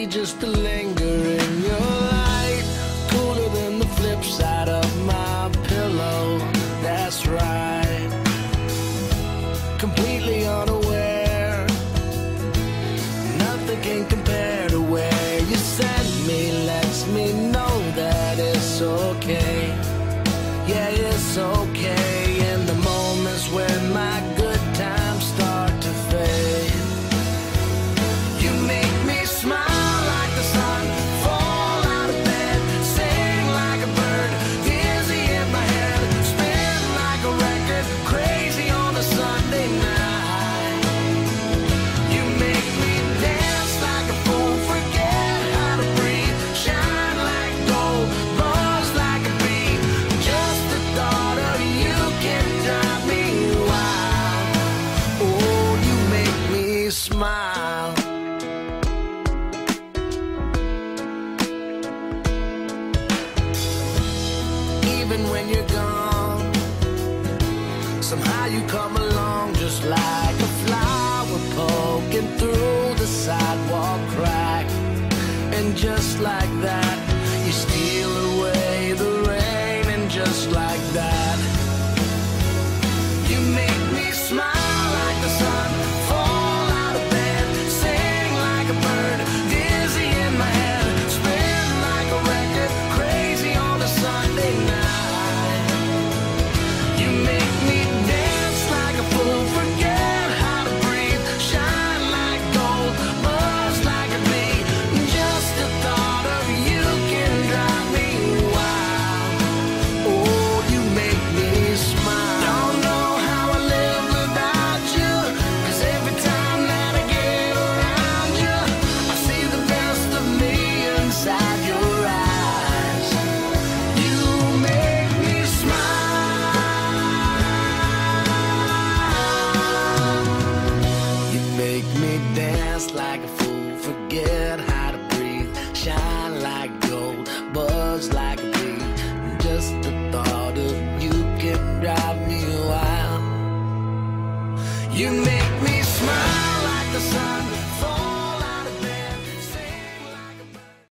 me just to linger in your light, cooler than the flip side of my pillow. That's right, completely unaware. Nothing can compare to where you send me. Lets me know that it's okay. Yeah, it's okay. In the moments when my good times start to fade, you make me smile like the sun, fall out of bed, sing like a bird, dizzy in my head, spin like a record, crazy on a Sunday night. You make me dance like a fool, forget how to breathe, shine like gold, buzz like a bee. Just the thought of you can drive me wild. Oh, you make me smile. Even when you're gone, somehow you come along just like a flower poking through the sidewalk crack. And just like that, you steal away the rain. And just like that, you make me smile like the sun, fall out of bed, sing like a bird, dizzy in my head, spin like a record, crazy on a Sunday night. You make me dance like a fool, forget how to breathe, shine like gold, buzz like a bee. Just the thought of you can drive me wild. Oh, you make me smile. Don't know how I live without you, 'cause every time that I get around you, I see the best of me inside your eyes. You make me smile. You make me dance like a fool, forget how to breathe, shine like gold, buzz like a bee. Just the thought of you can drive me wild. You make